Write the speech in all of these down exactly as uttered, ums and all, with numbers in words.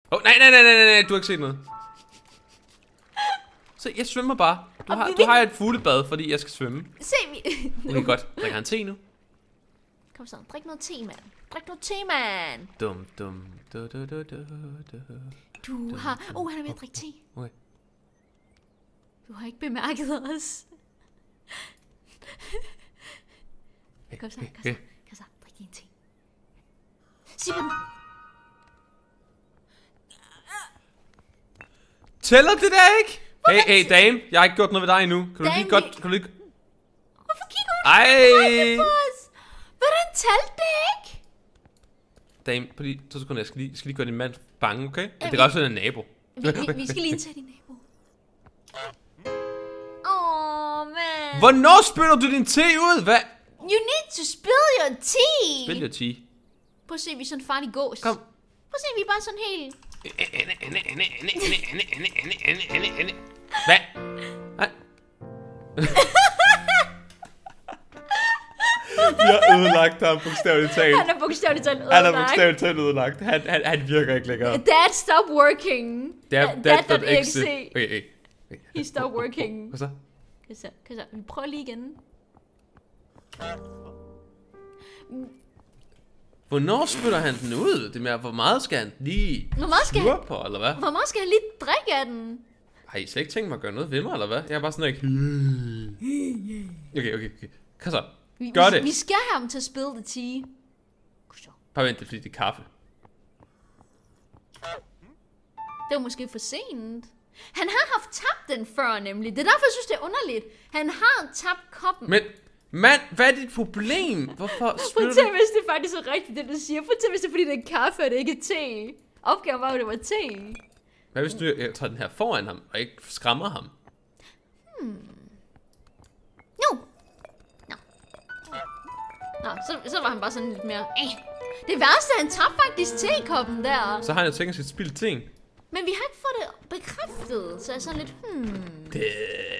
Åh, oh, nej, nej, nej, nej, nej, du har ikke set noget. Se, jeg svømmer bare. Du har, du har et fuglebad, fordi jeg skal svømme. Se, vi... Okay, godt. Drikker han te nu? Kom så, drik noget te, mand. Drik noget te, mand. Dum, dum, du, du, du, du, du. Du har... Åh, oh, han er ved at drikke te. Okay. Du har ikke bemærket os. Kom så, kom så. Kom så, drik din te. Sig på den. Tæller det der ikke? Hey, hey, dame. Jeg har ikke gjort noget ved dig endnu. Kan du lige godt... Kan du lige... Hvorfor kigger du Ej! på os? Hvordan talte det ikke? Dame, på lige to sekunder. Jeg skal lige, skal lige gøre din mand bange, okay? Det kan også være en nabo. Vi, vi, vi skal lige indtage din nabo. Åh, oh, man. Hvornår spytter du din te ud? Hvad? You need to spill your tea. Spill your tea. Prøv at se, vi er sådan en farlig gås. Kom. Prøv at se, vi er bare sådan helt... Hvad? Nej. Jeg har ødelagt ham bogstaveligt talt. Han er bogstaveligt talt ødelagt. Han er bogstaveligt talt ødelagt. Han, han, han virker ikke længere. Dad, stop working. Dad, Dad, dot dot exe. exe. Okay, okay. He stop working. Hvad så? Kan så, kan så. Vi prøver lige igen. Hvornår spytter han den ud? Det med, hvor meget skal han lige Hvor meget skal slurpe på, eller hvad? Hvor meget skal han lige drikke af den? Har I slet ikke tænkt mig at gøre noget ved mig, eller hvad? Jeg er bare sådan ikke... Okay, okay, okay. Kom så. Vi, Gør vi, det. Vi skal have ham til at spill the tea. Bare vent, det er fordi det er kaffe. Det var måske for sent. Han har haft tabt den før, nemlig. Det er derfor, jeg synes, det er underligt. Han har tabt koppen. Men, mand, hvad er dit problem? Hvorfor Prøv spytter at se, du? hvis det faktisk er rigtigt, det du siger. Prøv at se, hvis det er fordi, det er kaffe, og det ikke er te. Opgaven var jo, det var te. Hvad hvis du jeg tager den her foran ham, og ikke skræmmer ham? Hmm. No. Nå. Nå, så, så var han bare sådan lidt mere... Eh. Det værste, han tabte faktisk tekoppen der. Så har han jo tænkt sig at spille ting. Men vi har ikke fået det bekræftet, så jeg er sådan lidt... Hmm... Det...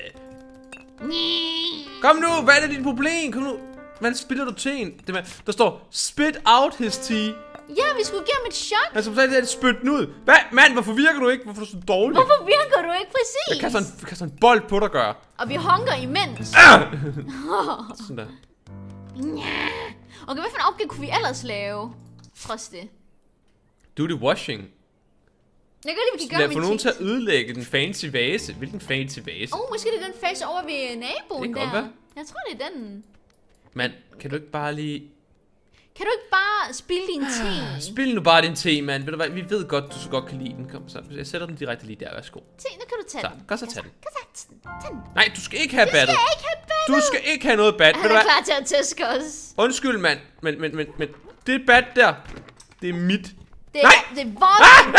Kom nu, hvad er det dit problem? Kom nu. Hvordan spiller du teen? Det med, der står, spit out his tea. Ja, vi skulle give ham et chok. Altså, så er det spyt den ud. Hvad? Mand, hvorfor virker du ikke? Hvorfor er du så dårlig? Hvorfor virker du ikke præcis? Jeg kaster en, kaster en bold på dig, gør. Og vi honker imens. Ah! Sådan der. Ja. Okay, hvad for en opgave kunne vi ellers lave? Trods det. Do the washing. Jeg kan lige, vi kan gøre Lad mit få nogen til tips. at ødelægge den fancy vase. Hvilken fancy vase? Åh, oh, måske det er den face over ved naboen Det kan der. godt være. Jeg tror, det er den. Mand, kan du ikke bare lige... Kan du ikke bare spille din te? Spil nu bare din te, mand. Ved du hvad, vi ved godt, du så godt kan lide den. Kom så, jeg sætter den direkte lige der. Værsgo. Te, nu kan du tage Så, den. godt så tage den. Kom så, tag den. Nej, du skal ikke have Vi battet. skal ikke have battet. Du skal ikke have noget bat. Ved Han du er hvad? klar til at tæske os. Undskyld, mand. Men, men, men, men, det bat der, det er mit. Det, Nej! det er vores.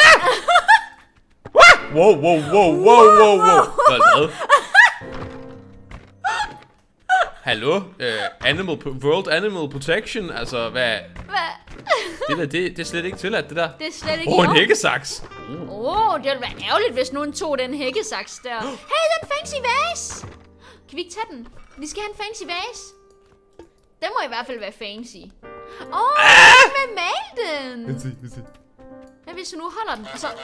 Wow, wow, wow, wow, wow, wow. Hvad? Hallo? Uh, animal, World Animal Protection? Altså, hvad? Hvad? Det der, det, det er slet ikke tilladt, det der. Det er slet ikke Åh, oh, en i orden. hækkesaks. Åh, oh, det ville være ærgerligt, hvis nogen tog den hækkesaks der. Hey, den fancy vase! Kan vi ikke tage den? Vi skal have en fancy vase. Den må i hvert fald være fancy. Åh, oh, ah! Hvad male den? Vent se, vent se. Hvad hvis du nu holder den, og så...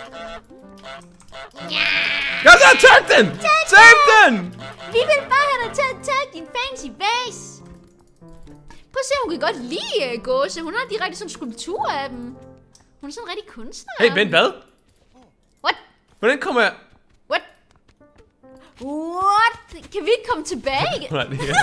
Kom så, tag den! Tag den! Vi vil bare have dig til at tage din fancy vase. Prøv at se, hun kan godt lide uh, gåse. Hun har direkte sådan en skulptur af dem. Hun er sådan en rigtig kunstner. Hey, vent, hvad? What? Hvordan kommer jeg... What? What? Kan vi ikke komme tilbage? Nej, det er...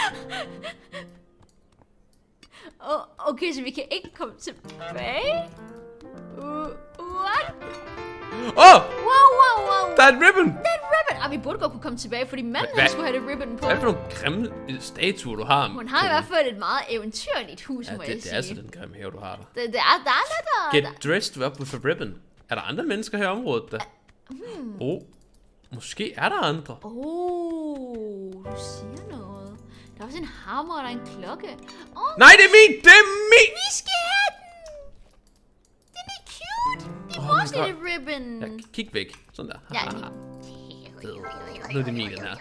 Oh, okay, så vi kan ikke komme tilbage? Uh, what? Åh! Oh, Wow, wow, wow. der er et ribbon! Det er et ribbon. Ah, vi burde godt kunne komme tilbage, fordi manden Hvad? han skulle have det ribbon på. Hvad er det for nogle grimme statuer, du har? Hun har i hvert fald et meget eventyrligt hus, Ja, må det, jeg det sige. er altså den grimme have, du har der. Det, det er, der er lidt der. Get dressed up with a ribbon. Er der andre mennesker her i området, der? Hmm. Oh, måske er der andre. Åh, oh, du siger noget. Der er også en hammer, og der er en klokke. Oh, Nej, det er min! Det er min! vi skal have den! Den er cute! Det er Oh vores my God. lille ribbon. Ja, kig væk. Sådan der. Ja, Haha. Nu er det min, den her.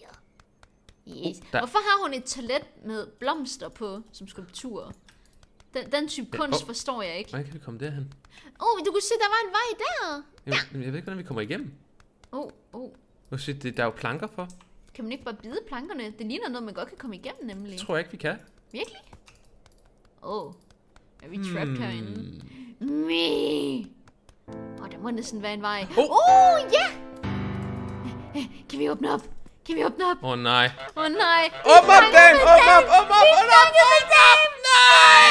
Yes. der- Hvorfor har hun et toilet med blomster på som skulptur? Den, den type kunst oh. forstår jeg ikke. Hvordan kan vi komme derhen? Åh, oh, du kunne se, der var en vej der. Jamen, ja. Jeg ved ikke, hvordan vi kommer igennem. Åh, oh, åh. Oh. Oh shit, det, der er jo planker for. Kan man ikke bare bide plankerne? Det ligner noget, man godt kan komme igennem, nemlig. Det tror jeg ikke, vi kan. Virkelig? Åh. Oh. Er vi trapped hmm. herinde? Me. Åh, oh, der må næsten være en vej. Åh, oh. oh, ja! Kan vi åbne op? Kan vi åbne op? Åh, oh, nej. Åh, oh, nej. Åbn op, Dame! Åbn op, åbn op, åbn op, åbn op! Nej!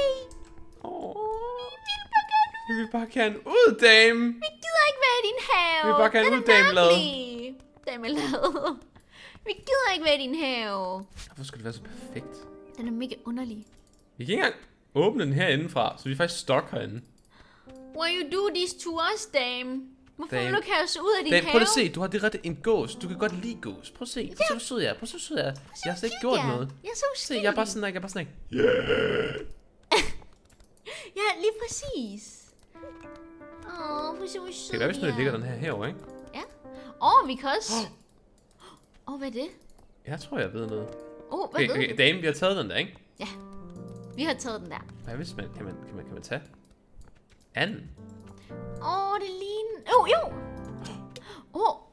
Vi vil bare gerne ud, Dame. Vi gider ikke være i din have. Vi vil bare gerne ud, Damelade. Damelade. Vi gider ikke være i din have. Hvorfor skulle det være så perfekt? Den er mega underlig. Vi kan ikke engang åbne den herindefra, så vi er faktisk stuck herinde. Why you do this to us, Dame? Hvorfor Dame. vil du ikke have os ud af din Dame, have? prøv at se, du har det rette en gås. Du kan godt lide gås. Prøv at se, prøv at se, hvor sød jeg er. Prøv at se, hvor sød jeg er. Jeg har slet ikke gjort noget. Jeg er så Se, jeg er bare sådan, jeg er bare sådan, yeah. Ja, lige præcis. Åh, oh, hvor så sød. Det kan være, hvis nu ligger den her herovre, ikke? Ja. Åh, oh, vi kan også... Åh, oh, hvad er det? Jeg tror, jeg ved noget. Åh, oh, hvad okay, ved okay, du? Dame, vi har taget den der, ikke? Ja, vi har taget den der. Hvad hvis man, kan man, kan man, kan man tage anden? Åh, oh, det ligner... Åh, oh, jo! Åh! Oh.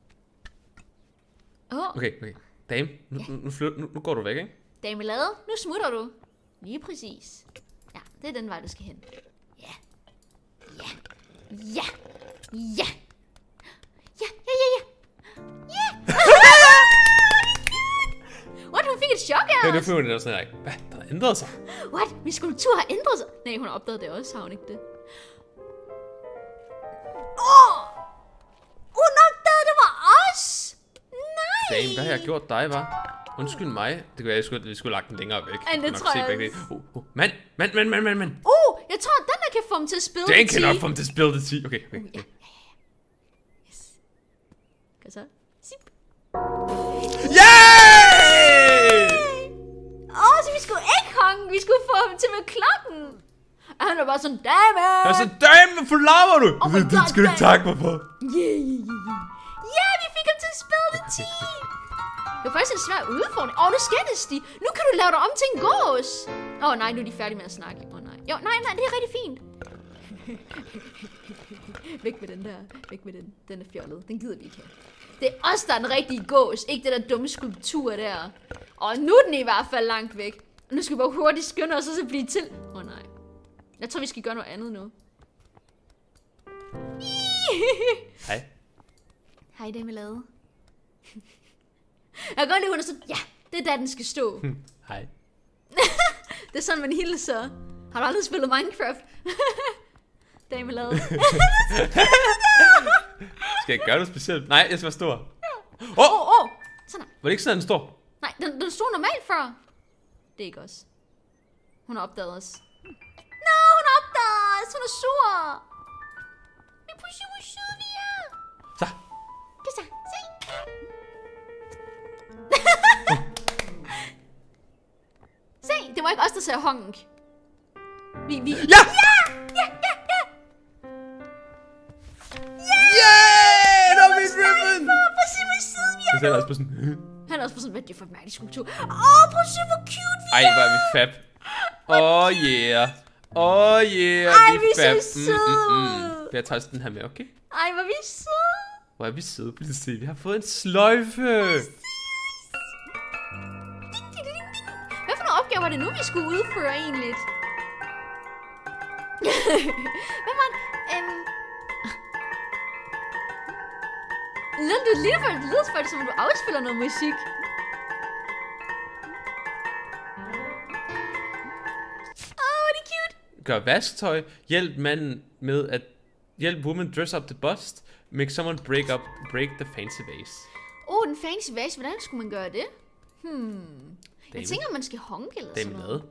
Oh. Okay, okay. Dame, nu, ja. nu, nu, flyt, nu, nu går du væk, ikke? Damelade, nu smutter du. Lige præcis. Ja, det er den vej, du skal hen. Ja. Ja. Ja. Ja. Ja, ja, ja, ja. Ja. What? Hun fik et chok af os. Ja, det føler jeg sådan her. Hvad? Der har ændret sig. What? Min skulptur har ændret sig. Nej, hun har opdaget det også, har hun ikke det? Åh! Oh! Hun opdagede, det var os! Nej! Dame, hvad har jeg gjort dig, var? Undskyld mig. Det kunne være, jeg skulle, vi skulle lagt den længere væk. Ja, det tror jeg også. Uh, uh. Mand, mand, mand, mand, mand, mand. Uh, jeg tror, den der kan få dem til at spille den det kan nok få dem til at spille det ti. Okay, okay. Uh, ja, ja, ja. Yes. Hvad så? Zip. Yay! Åh, oh, så vi skulle ikke honge. Vi skulle få dem til med klokken. Og han var bare sådan, dame! Jeg er sådan, dame, hvad forlaver du? Oh my det, God, det skal du ikke takke mig for. Yeah, yeah, yeah. Ja, vi fik ham til at spille det ti. Det var faktisk en svær udfordring. Åh, oh, nu skændes de. Nu kan du lave dig om til en gås. Åh oh, nej, nu er de færdige med at snakke. Åh oh, nej. Jo, nej, nej, det er rigtig fint. Væk med den der. Væk med den. Den er fjollet. Den gider vi ikke have. Det er os, der er den rigtige gås. Ikke det der dumme skulptur der. Og nu er den i hvert fald langt væk. Nu skal vi bare hurtigt skynde os og så blive til. Åh oh, nej. Jeg tror, vi skal gøre noget andet nu. Hej. Hej, Damelade. Jeg kan godt lide, hun er sådan, ja, det er der, den skal stå. Hej. Det er sådan, man hilser. Har du aldrig spillet Minecraft? Damelade. Skal jeg gøre noget specielt? Nej, jeg skal være stor. Åh, ja. åh, oh, oh. Sådan her. Var det ikke sådan, den står? Nej, den, den stod normalt før. Det er ikke os. Hun har opdaget os. Nå, hun har opdaget os. Hun er sur. Vi prøver at se, hvor søde vi er. Så. Kan så, se. Se, det var ikke os, der sagde honk. Vi, vi... Ja! Ja! Ja, ja, ja! Yeah! Der er min ribbon! Prøv at se, hvor søde vi er. Jeg er også på sådan... Han er også på sådan, hvad er det for en mærkelig skulptur? Åh, oh, prøv at se, hvor cute vi er. Ej, hvor er vi fab. Oh yeah. Oh yeah, Ej, vi vi er fab. er så søde. Mm, mm, mm. Jeg tager den her med, okay? Ej, hvor er vi søde. Hvor er vi søde. Prøv lige at se, vi har fået en sløjfe. Hvad for nogle opgaver var det nu, vi skulle udføre egentlig? Hvad var det? Um... Lille, det lyder faktisk, det lyder faktisk som, at du afspiller noget musik. Åh, oh, det er cute. Gør vasktøj. Hjælp manden med at... Hjælp woman dress up the bust. Make someone break up, break the fancy vase. Åh, oh, den fancy vase. Hvordan skulle man gøre det? Hmm. Jeg tænker, man skal honke eller sådan noget. Med.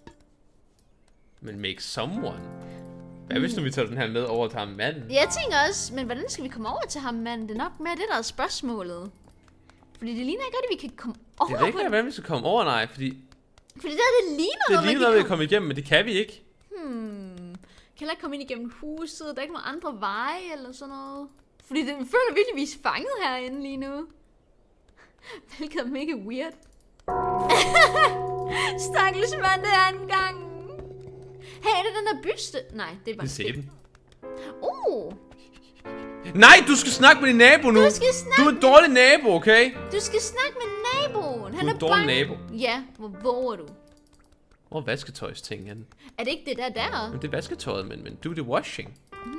Men make someone. Hvad hvis nu vi tager den her med over til ham manden? Jeg tænker også, men hvordan skal vi komme over til ham manden? Det er nok mere det, der er spørgsmålet. Fordi det ligner ikke godt, at vi kan komme over. Jeg ved ikke, hvordan vi skal komme over, nej, fordi... Fordi det der, det ligner det noget, ligner noget, vi kan komme igennem, men det kan vi ikke. Hmm. Kan jeg ikke komme ind igennem huset? Der er ikke nogen andre veje eller sådan noget. Fordi det føler virkelig, vi er fanget herinde lige nu. Hvilket er mega weird. Stakkels mand, det er en gang. den der byste. Nej, det var... Det ser den. Uh, Nej, du skal snakke med din nabo nu. Du skal snakke Du er en dårlig nabo, okay? du skal snakke med naboen. Han Du er en dårlig bange. nabo. Ja, hvor våger du? Hvor er vasketøjsting henne? Er det ikke det der der? Men det er vasketøjet, men, men do the washing.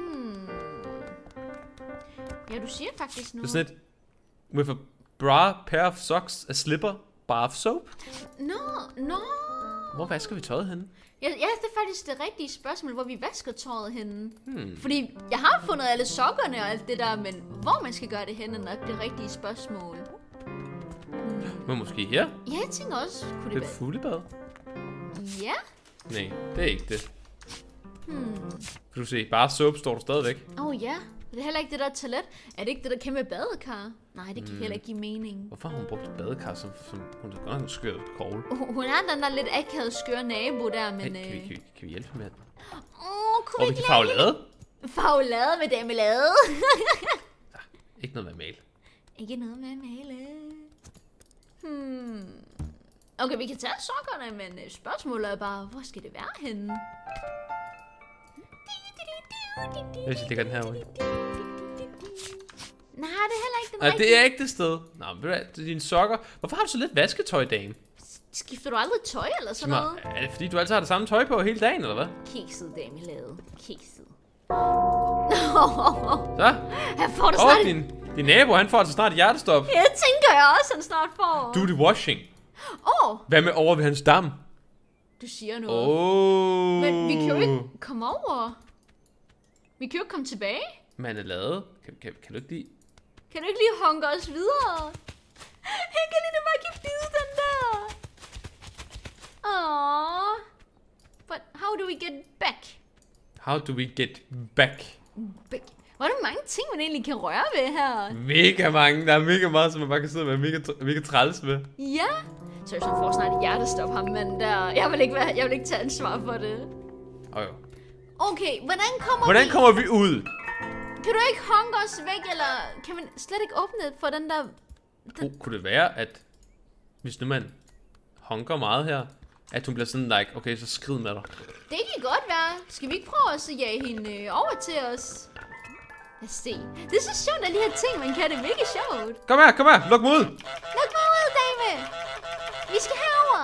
Ja, du siger faktisk Det er noget. sådan et... With a bra, pair of socks, a slipper, bar of soap. Nå, nå. Hvor vasker vi tøjet henne? Ja, ja, det er faktisk det rigtige spørgsmål, hvor vi vasker tøjet henne. Hmm. Fordi jeg har fundet alle sokkerne og alt det der, men hvor man skal gøre det henne, er nok det rigtige spørgsmål. Men måske her? Ja, jeg tænker også, kunne Det det er et være... fuglebad. Ja. Nej, det er ikke det. Hmm. Kan du se, bare soap står der stadigvæk. Åh oh, ja. Det er heller ikke det der toilet. Er det ikke det der kæmpe badekar? Nej, det kan mm. heller ikke give mening. Hvorfor har hun brugt et badekar, som, som hun er godt nok en skør kogle? Uh, hun er den der lidt akavet skøre nabo der, men... Hey, kan, vi, øh... kan, vi, kan vi hjælpe med det? Åh, oh, kunne Og vi vi kan ikke farve lave lade. farvelade med damelade? Ikke noget med at male. Ikke noget med at male. Hmm. Okay, vi kan tage sokkerne, men øh, spørgsmålet er bare, hvor skal det være henne? Hvis jeg lægger den herovre. Nej, det er heller ikke den Nej, rigtige. det er ikke det sted. Nå, men ved du hvad, det er dine sokker. Hvorfor har du så lidt vasketøj, dame? Skifter du aldrig tøj eller sådan noget? Er det fordi, du altid har det samme tøj på hele dagen, eller hvad? Kikset damelade. Kikset. Så? Her får du Og snart... din, din nabo, han får altså snart et hjertestop. Jeg tænker jeg også, han snart får. Do the washing. Åh, oh, Hvad med over ved hans dam? du siger noget. Oh. Men vi kan jo ikke komme over. Vi kan jo ikke komme tilbage. Man er lavet. Kan, kan, kan du ikke lide? Kan du ikke lige honke os videre? Jeg kan lige bare ikke bide den der. Aww. But how do we get back? How do we get back? Back. Hvor er der mange ting, man egentlig kan røre ved her. Mega mange. Der er mega meget, som man bare kan sidde og være mega, mega træls med. Ja. Så jeg får snart et hjertestop ham, men der... Jeg vil ikke, være, jeg vil ikke tage ansvar for det. Oh, jo. Okay, hvordan kommer Hvordan vi... kommer vi ud? Kan du ikke honke os væk, eller kan man slet ikke åbne for den der... Oh, kunne det være, at hvis nu man honker meget her, at hun bliver sådan like, okay, så skrid med dig. Det kan godt være. Skal vi ikke prøve at jage hende øh, over til os? Lad os se. Det er så sjovt, at de her ting, man kan. Det er mega sjovt. Kom her, kom her. Luk mig ud. Luk mig ud, dame. Vi skal herover.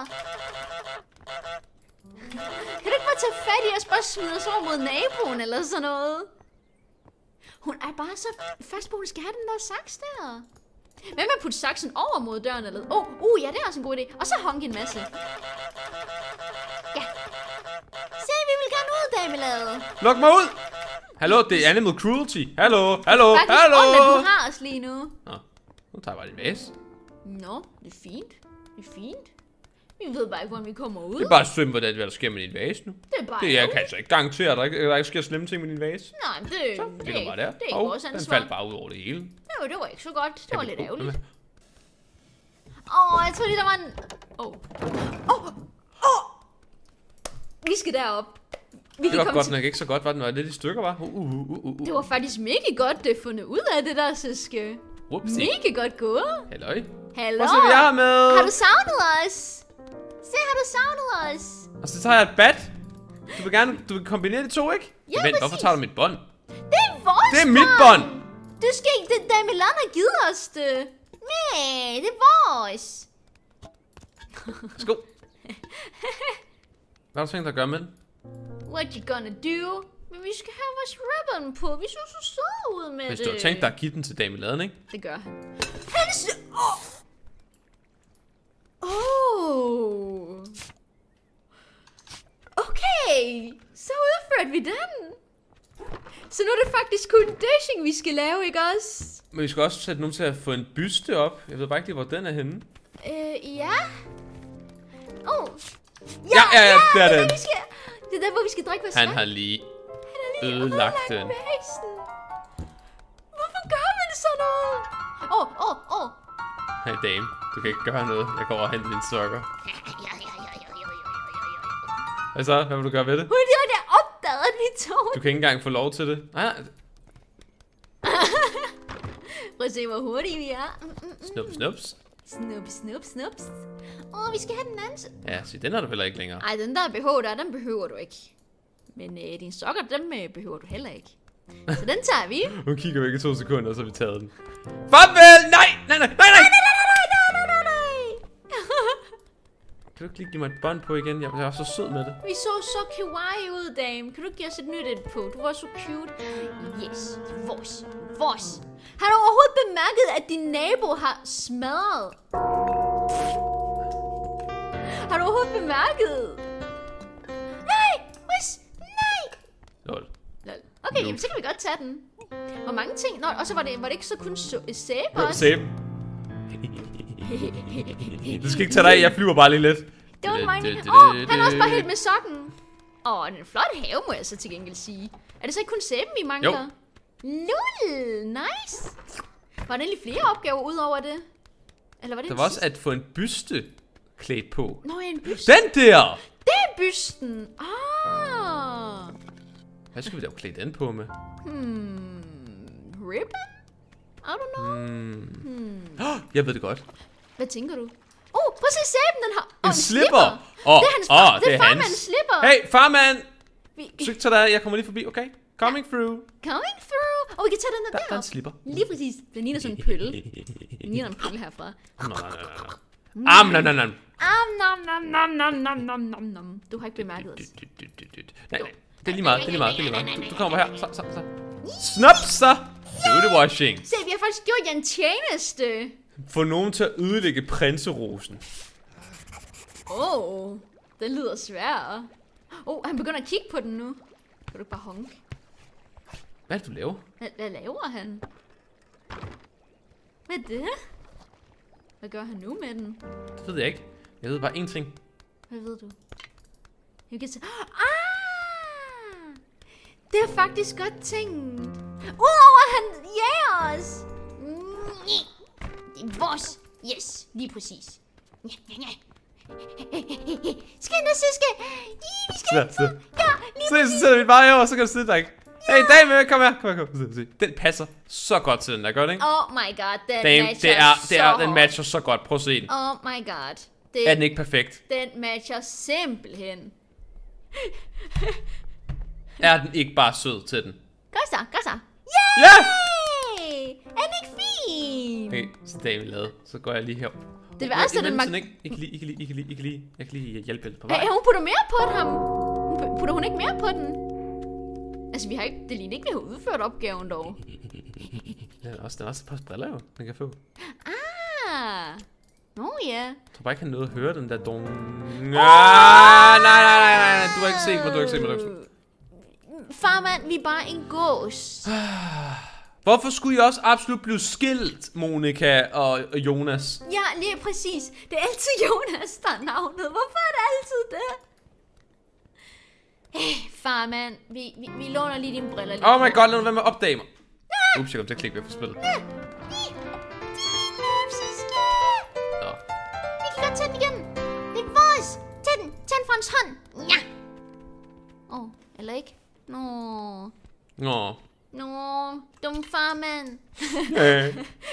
Kan du ikke bare tage fat i os, bare smide os over mod naboen eller sådan noget? Hun er bare så fast på, at hun skal have den der saks der. Hvad med at putte saksen over mod døren eller... Åh, oh, uh, ja, det er også en god idé. Og så honke en masse. Ja. Se, vi vil gerne ud, damelade. Luk mig ud. Hallo, det er animal cruelty. Hallo, hallo, Faktisk hallo. ondt, at du har os lige nu. Nå, nu tager jeg bare din vase. Nå, det er fint. Det er fint. Vi ved bare ikke, hvordan vi kommer ud. Det er bare synd, hvad der sker med din vase nu. Det er bare Det jeg kan altså ikke garantere, at der ikke, der ikke sker slemme ting med din vase. Nej, det, Så, det, det det, ligger bare der. det er ikke Og vores den ansvar. faldt bare ud over det hele. Jo, det var ikke så godt. Det Kan var vi- lidt oh, ærgerligt. hvad- Åh, oh, jeg troede lige, der var en... Åh. Oh. Åh. Oh. Oh. Vi skal derop. Vi Det kan var komme godt til... nok ikke så godt, var den var lidt i stykker, var? Uh, uh, uh, uh, uh. Det var faktisk mega godt, det fundet ud af det der, søske. Whoopsie. Mega godt gået. Halløj. Hallo. Prøv at se, hvad jeg har med. Har du savnet os? Se, har du savnet os? Og så tager jeg et bat. Du vil gerne, du vil kombinere de to, ikke? Ja, Vent, hvorfor præcis. tager du mit bånd? Det er vores Det er mit bånd. Du skal ikke... Det er Milan har givet os det. Nej, det er vores. Skål. Hvad har du tænkt dig at gøre med den? What you gonna do? Men vi skal have vores ribbon på. Vi så så søde ud med Hvis det. du har tænkt dig at give den til dameladen, ikke? Det gør han. Han er Åh! Oh. Okay. Så udførte vi den. Så nu er det faktisk kun dashing, vi skal lave, ikke også? Men vi skal også sætte nogen til at få en byste op. Jeg ved bare ikke lige, hvor den er henne. Øh, ja. Oh. Ja, ja, ja, det er det, den. vi skal... det er der, hvor vi skal drikke vores Han vand. har lige Han har lige ødelagt den. basen. Hvorfor gør man sådan noget? Åh, åh, åh. Hey dame, du kan ikke gøre noget. Jeg går over og henter dine sokker. Hvad så? Hvad vil du gøre ved det? Hun er der opdaget, at vi tog. Du kan ikke engang få lov til det. Nej, nej. Prøv at se, hvor hurtige vi er. Mm, mm, mm. Snups, snups. Snup, snup, snups. Åh, vi skal have den anden. Ja, se, den har du heller ikke længere. Ej, den der B H der, den behøver du ikke. Men øh, dine sokker, dem øh, behøver du heller ikke. Så den tager vi. Hun kigger væk i to sekunder, og så har vi taget den. Farvel! Nej! Nej, nej, nej, nej! Kan du ikke lige give mig et bånd på igen? Jeg var så sød med det. Vi så så kawaii ud, dame. Kan du give os et nyt et på? Du var så cute. Yes, vores, vores. Har du overhovedet bemærket, at din nabo har smadret? Har du overhovedet bemærket? Nej! Whis! Nej! Lol. Lol. Okay, jamen, så kan vi godt tage den. Hvor mange ting? Nå, og så var det, var det ikke så kun så, sæbe også? Sæbe. Du skal ikke tage dig af, jeg flyver bare lige lidt. Det var mig. Åh, han er også bare helt med sokken. Åh, oh, den er en flot have, må jeg så til gengæld sige. Er det så ikke kun sæben, vi mangler? Jo. Lul, nice. Var der egentlig flere opgaver ud over det? Eller var det der var også at få en byste klædt på. Nå, en byste. Den der! Det er bysten. Ah. Hvad skal vi da klæde den på med? Hmm. Ribbon? I don't know. Hmm. Hmm. Oh, jeg ved det godt. Hvad tænker du? Oh, prøv at se sæben, den har... En, oh, en slipper! slipper. Oh, det er hans far, oh, det er farmandens slipper. Hey, farmand! Vi... Søg til dig, jeg kommer lige forbi, okay? Coming through. Coming through. Og oh, vi kan tage den der, der der. Der er en slipper. Lige præcis. Den ligner sådan en pølle. Den ligner en pølle herfra. Nå, nå, nå, nå. Am, nam, nam, nam. Am, nam, nam, nam, nam, nam, nam, nam, nam. Du har ikke bemærket os. Nej, nej. Det er lige meget, det er lige meget, det er lige meget. Du, du kommer her, så, så, så. Snop, så. Booty washing. Se, vi har faktisk gjort jer en tjeneste. Få nogen til at ødelægge prinserosen. Åh, oh, den lyder sværere. Åh, oh, han begynder at kigge på den nu. Kan du ikke bare honke? Hvad er det, du laver? Hvad, hvad laver han? Hvad er det? Hvad gør han nu med den? Det ved jeg ikke. Jeg ved bare én ting. Hvad ved du? Jeg kan se... Ah! Det er faktisk godt tænkt. Udover at han jager os. Det er vores. Yes, lige præcis. Skænd og søske. Vi skal så, så. Ja, lige så, så sætter vi bare herovre, så kan du sidde der, ikke? Hey, dame, kom her, kom her, kom her. Den passer så godt til den der, gør det ikke? Oh my god, den dame, matcher det er, så det er, den matcher så godt. Prøv at se den. Oh my god. Det, er den ikke perfekt? Den matcher simpelthen. Er den ikke bare sød til den? Gør så, gør så. Yay! Ja! Yeah! Er den ikke fin? Okay, så Dame lavet. Så går jeg lige her. Det værste er den mag... Ikke, ikke lige, ikke lige, ikke lige, ikke lige. Jeg kan lige hjælpe lidt på vej. Hey, hun putter mere på ham. Putter hun ikke mere på den? Altså, vi har ikke... Det ligner ikke, vi har udført opgaven dog. Den er også, den er også et par briller jo, den kan få. Ah! Nå oh, ja. Jeg tror bare ikke, han nåede at høre den der dong. Ah, nej, nej, nej, nej, nej. Du har ikke set mig, du har ikke set mig, du har ikke set mig. Farmand, vi er bare en gås. Hvorfor skulle I også absolut blive skilt, Monika og, og Jonas? Ja, lige præcis. Det er altid Jonas, der er navnet. Hvorfor er det altid det? Hey, farmand, vi, vi, vi låner lige dine briller. Lige oh my god, lad nu være med at opdage mig. Ja. Ups, jeg kom til at klikke væk fra spillet. Ja. Nå. Vi kan godt tage den igen. Det er vores. Tag den. Tag den fra hans hånd. Ja. Åh, oh, eller ikke? Nå. Nå. Nå, dum farmand. Øh.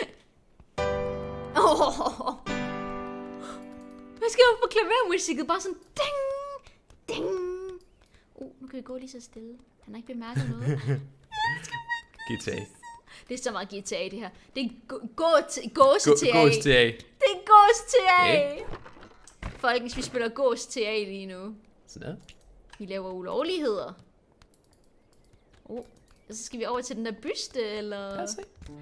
oh. Hvad skal jeg få klavermusikket? Bare sådan ding, ding. Uh, nu kan vi gå lige så stille. Han har ikke bemærket noget. G T A. Det er så meget G T A det her. Det er gås-T A. Gås-T A. Det er gås-T A. Folkens, vi spiller gås-T A lige nu. Sådan der. Vi laver ulovligheder. Oh. Så skal vi over til den der byste, eller? Ja, se.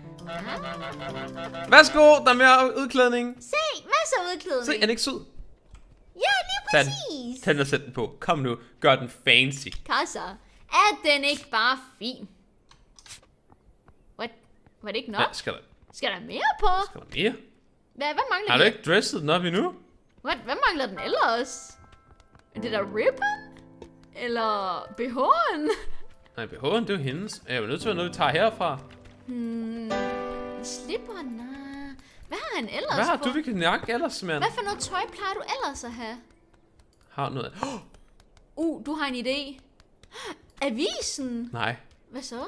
Værsgo, der er mere udklædning. Se, masser af udklædning. Se, er den ikke sød? Ja, lige præcis. Tag den og sæt den på. Kom nu, gør den fancy. Kassa, er den ikke bare fin? What? Var det ikke nok? Ja, skal der... Skal der mere på? Skal der mere? Hvad, hvad mangler Har du ikke dresset den op endnu? What? Hvad mangler den ellers? Er det der ribbon? Eller B H'en? Nej, B H'en, det er jo hendes. Jeg er jo nødt til at være noget, vi tager herfra. Hmm, slipper, nej. Hvad har han ellers Hvad har på? du, vi kan nakke ellers, mand? Hvad for noget tøj plejer du ellers at have? Har du noget? Oh! Uh, du har en idé. Avisen. Nej. Hvad så?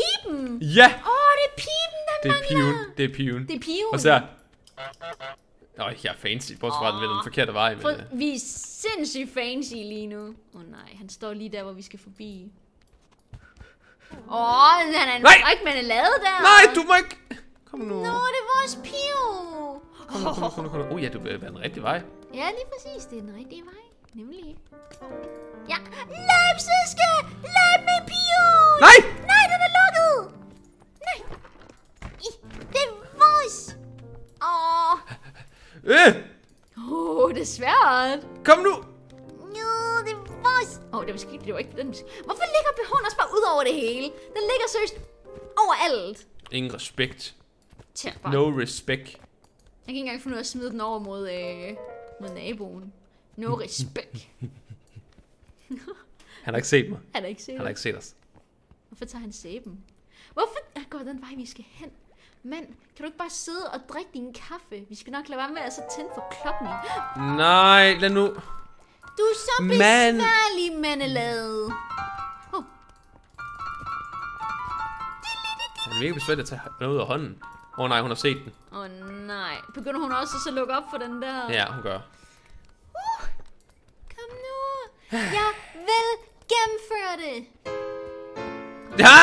Piben. Ja! Åh, oh, det er piben, der Det er mangler. piven. Det er piven. Det er piven. Og så her. Åh, jeg er fancy. Bortset fra, at den den forkerte vej. Men, For, uh... vi er sindssygt fancy lige nu. Åh oh, nej, han står lige der, hvor vi skal forbi. Åh, oh, han er en fræk marmelade der. Nej, du må ikke. Kom nu. Nå, det er vores piv. Kom nu, kom nu, kom nu, kom nu. Oh ja, du vil være den rigtige vej. Ja, lige præcis. Det er den rigtige vej. Nemlig. Ja. Løb, søske! Løb med piven! Nej! Nej, den er lukket! Nej! I, det er vores! Åh! Øh! Åh, oh, det er svært. Kom nu! Jo, det er vores! Åh, oh, det var skidt. Det var ikke den. Hvorfor ligger behoven også bare ud over det hele? Den ligger seriøst overalt. Ingen respekt. Tja, bare. No respect. Jeg kan ikke engang finde ud af at smide den over mod, øh, mod naboen. No respect. Han har ikke set mig. Han har ikke set Han har ikke set os. Hvorfor tager han sæben? Hvorfor ah, går den vej, vi skal hen? Mand, kan du ikke bare sidde og drikke din kaffe? Vi skal nok lade være med at så tænde for klokken. Nej, lad nu. Du er så Man. besværlig, mandelade. Oh. Han er mega besværligt at tage noget ud af hånden. Åh oh, nej, hun har set den. Åh oh, nej. Begynder hun også at så lukke op for den der? Ja, hun gør. Uh, kom nu. Jeg vil gennemføre det. Ja!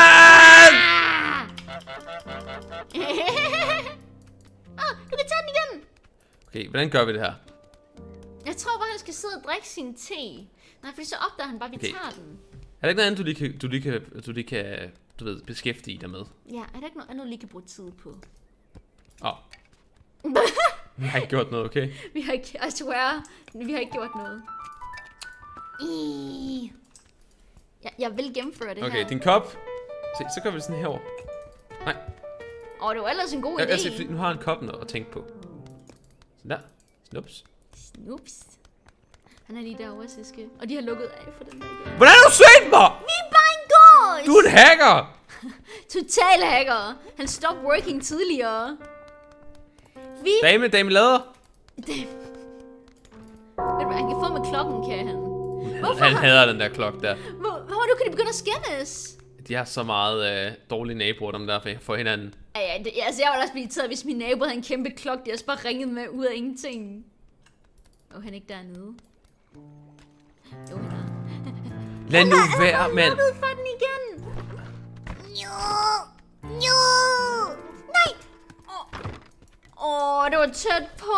oh, du kan tage den igen. Okay, hvordan gør vi det her? Jeg tror bare, han skal sidde og drikke sin te. Nej, fordi så opdager han bare, at vi Okay. tager den. Er der ikke noget andet, du lige kan, du lige kan, du lige kan du ved, beskæftige dig med? Ja, er der ikke noget andet, du lige kan bruge tid på? Åh. Oh. Vi har ikke gjort noget, okay? Vi har ikke, I swear, vi har ikke gjort noget. I. Jeg, jeg vil gennemføre det Okay, her. din kop. Se, så gør vi det sådan herover. Nej. Åh, oh, det var ellers en god Jeg, idé. jeg, siger, nu har han koppen at tænke på. Sådan der. Snups. Snups. Han er lige derovre, Siske. Og de har lukket af for den der igen. Hvordan har du set mig? Vi er bare en gås! Du er en hacker! Total hacker. Han stopped working tidligere. Vi... Dame, dame lader. Det... Ved du hvad, han kan få med klokken, kan han. Hvorfor Han har... hader den der klokke der. Hvor, hvor nu kan de begynde at skændes? De har så meget øh, dårlige naboer, dem der for hinanden. Ja, ja, det, altså, jeg ville også blive irriteret, hvis min nabo havde en kæmpe klokke, de også bare ringet med ud af ingenting. Åh, oh, han er ikke dernede. Jo, han er. Lad nu være, mand. Han er for den igen. Jo, jo. Nej. Åh, oh, det var tæt på.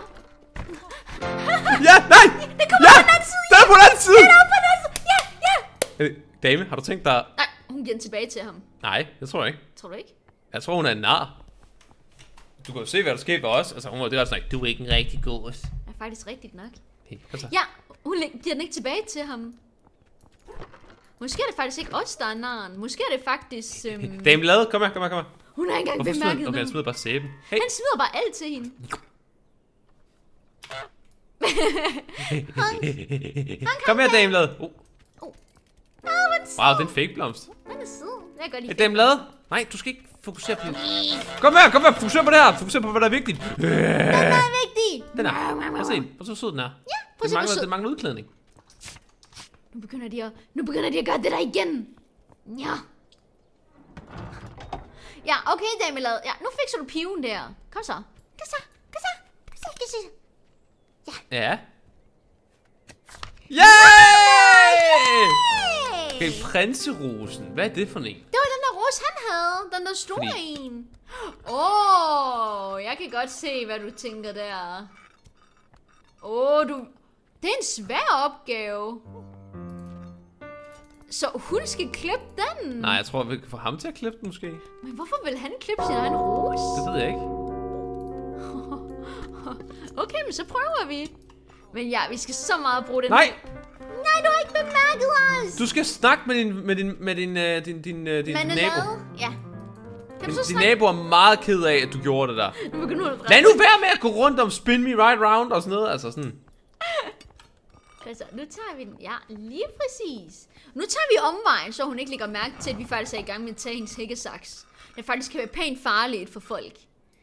Ja, nej! Det kommer Ja! på den anden side. Der er på den anden side! Der er på den anden side. Ja, ja. Øh, Dame, har du tænkt dig... Nej, hun giver den tilbage til ham. Nej, det tror jeg ikke. Tror du ikke? Jeg tror, hun er en nar. Du kan jo se, hvad der sker for os. Altså, hun var det der sådan, du er ikke en rigtig gås. Det er faktisk rigtigt nok. Hey, altså. Ja, hun giver den ikke tilbage til ham. Måske er det faktisk ikke os, der er naren. Måske er det faktisk... Øhm... Dame lade, kom her, kom her, kom her. Hun har ikke engang Hvorfor smider bemærket han? Okay, han noget. smider bare sæben. Hey. Han smider bare alt til hende. Kom her, Dame lade. Oh. Oh. Wow, det er en fake blomst. Den er sød. Jeg kan godt Hey, lide Dame lade. Nej, du skal ikke fokusere på det. Kom her, kom her, fokuser på det her. Fokuser på, hvad der er vigtigt. Den er vigtig. Den er. Prøv at se den. Prøv at se, hvor sød den er. Ja, prøv at Den se, hvor mangler, sød. den mangler udklædning. Nu begynder de at, nu begynder de at gøre det der igen. Ja. Ja, okay, damelad. Ja, nu fikser du piven der. Kom så. Kom så. Kom så. Kom så. Kom så. Ja. Yay! Hey! Okay, prinserosen. Hvad er det for en? Det var den der rose, han havde. Den der store Fordi- en. Åh, oh, jeg kan godt se, hvad du tænker der. Åh, oh, du... Det er en svær opgave. Så hun skal klippe den? Nej, jeg tror, vi kan få ham til at klippe den måske. Men hvorfor vil han klippe sin egen rose? Det ved jeg ikke. Okay, men så prøver vi. Men ja, vi skal så meget bruge den. Nej! Nej, du har ikke bemærket os. Du skal snakke med din, med din, med din, uh, din, din, uh, din Men nabo. Ja. Kan du så Din snakke? nabo er meget ked af, at du gjorde det der. Nu begynder du at Lad nu være med at gå rundt om spin me right round og sådan noget. Altså sådan. Altså, nu tager vi den. Ja, lige præcis. Nu tager vi omvejen, så hun ikke lægger mærke til, at vi faktisk er i gang med at tage hendes hækkesaks. Det faktisk kan være pænt farligt for folk.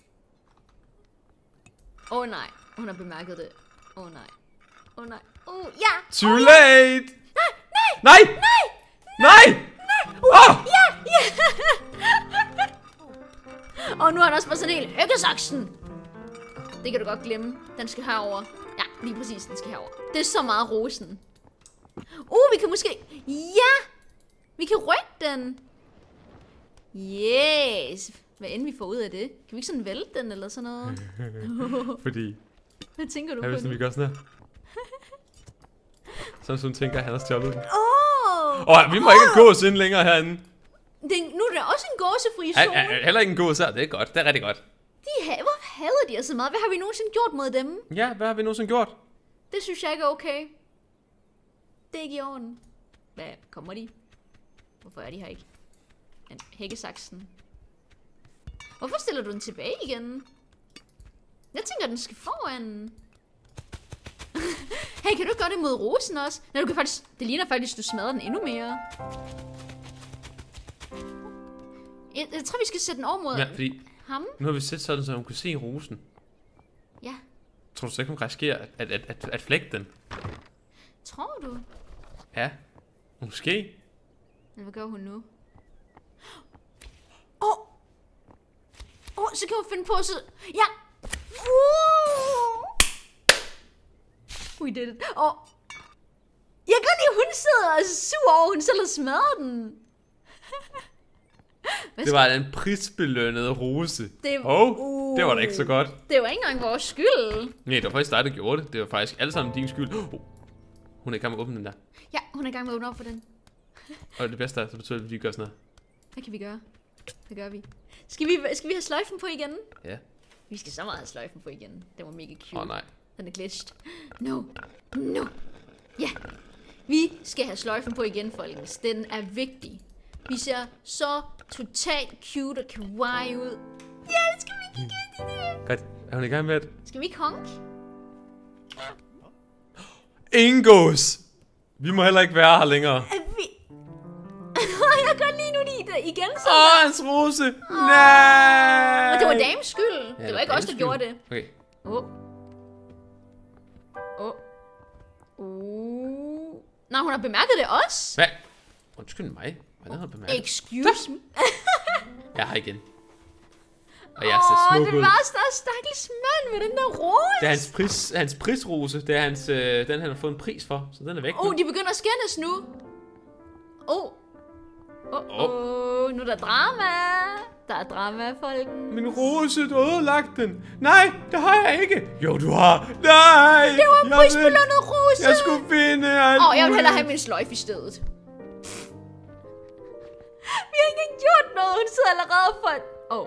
Åh oh, nej, hun har bemærket det. Åh oh, nej. Åh oh, nej. Åh, oh, ja! Too oh, late! Nej, nej! Nej! Nej! Nej! Uh, Åh! Ja, ja! Og nu har han også fået sådan en hækkesaksen. Det kan du godt glemme. Den skal herover. Ja, lige præcis, den skal herover. Det er så meget rosen. Uh, vi kan måske... Ja! Vi kan rykke den. Yes! Hvad end vi får ud af det? Kan vi ikke sådan vælte den eller sådan noget? Fordi... Hvad tænker du Jeg på vidste, nu? vi gør sådan her. Sådan som hun tænker, at han har stjålet den. Åh! Åh, oh, vi må ikke gå ind længere herinde. Det, nu er der også en gåsefri Ja, zone. ja, heller ikke en gås her, det er godt, det er rigtig godt. De ha Hvorfor hader de os så meget? Hvad har vi nogensinde gjort mod dem? Ja, hvad har vi nogensinde gjort? Det synes jeg ikke er okay. Det er ikke i orden. Hvad kommer de? Hvorfor er de her ikke? Men hækkesaksen. Hvorfor stiller du den tilbage igen? Jeg tænker, den skal foran. Hey, kan du gøre det mod rosen også? Nej, du kan faktisk... Det ligner faktisk, du smadrer den endnu mere. Jeg, jeg tror, vi skal sætte den over mod Ja, fordi ham. nu har vi set sådan, så hun kan se rosen. Ja. Tror du så ikke, hun risikerer at, at, at, at, at flække den? Tror du? Ja, måske. Men hvad gør hun nu? Åh! Oh. Åh, oh, så kan hun finde på så... Ja! Uh! We did it. Åh! Oh. Jeg kan godt lide, hun sidder og er sur over, hun selv har smadret den. Det var en prisbelønnet rose. Det, oh, uh, det var da ikke så godt. Det var ikke engang vores skyld. Nej, det var faktisk dig, der gjorde det. Det var faktisk alle sammen din skyld. Oh, hun er i gang med at åbne den der. Ja, hun er i gang med at åbne op for den. Og det bedste er, så betyder det, at vi gør sådan noget. Hvad kan vi gøre? Hvad gør vi? Skal vi, skal vi have sløjfen på igen? Ja. Vi skal så meget have sløjfen på igen. Den var mega cute. Åh oh, nej. Den er glitched. No. No. Ja. Vi skal have sløjfen på igen, folkens. Den er vigtig. Vi ser så totalt cute og kawaii ud. Ja, det skal vi kigge ind i det. Godt. Er hun i gang med det? Skal vi konk? Ingen gås! Vi må heller ikke være her længere. Er vi... Jeg kan lige nu lide det igen. Så Åh, oh, hans rose! Nej! Og det var dames skyld. Ja, Det var ikke os, der skyld. gjorde det. Okay. Åh. Oh. Åh. Oh. Uh. Nej, hun har bemærket det også. Hvad? Undskyld mig. Hvordan har du bemærket? Excuse me. Jeg har igen. Og jeg ser Åh, smuk det ud. var også der stakkels mand med den der rose. Det er hans, pris, hans prisrose. Det er hans, øh, den, han har fået en pris for. Så den er væk Åh, nu. oh, de begynder at skændes nu. Åh. Oh. Åh, oh, oh. Nu er der drama. Der er drama, folken. Min rose, du har ødelagt den. Nej, det har jeg ikke. Jo, du har. Nej. Det var en prisbelønnet rose. Jeg skulle finde alt. Åh, oh, jeg vil hellere have min sløjf i stedet. Vi har ikke engang gjort noget. Hun sidder allerede for... Åh. Oh.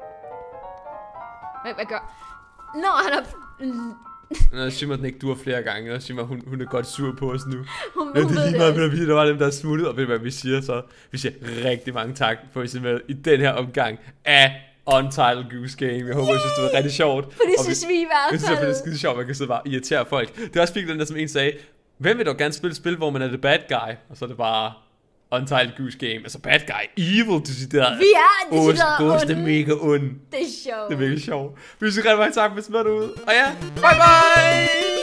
Hvad, hvad gør... Nå, han har... Nå, Simmer den ikke dur flere gange, og Simmer, hun, hun er godt sur på os nu. Hun, Ja, hun det er ved lige det meget, også. at vi der var dem, der er smuttet, og ved hvad vi siger så? Vi siger rigtig mange tak for, at I er med i den her omgang af Untitled Goose Game. Jeg håber, I synes, det var rigtig sjovt. For det Og synes vi i hvert Jeg synes, det er fald. skide sjovt, man kan sidde bare irritere folk. Det er også fint, den der, som en sagde, hvem vil dog gerne spille et spil, hvor man er the bad guy? Og så er det bare Untitled Goose Game. Altså bad guy, evil, decideret. Vi er decideret Ghost er onde. mega ond. Det er sjovt. Det er virkelig sjovt. Vi synes rigtig meget tak for at smide ud. Og ja, bye bye!